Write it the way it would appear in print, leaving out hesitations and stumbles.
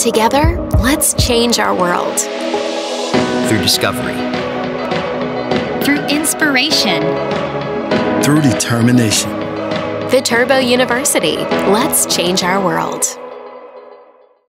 Together, let's change our world. Through discovery. Through inspiration. Through determination. Viterbo University, let's change our world.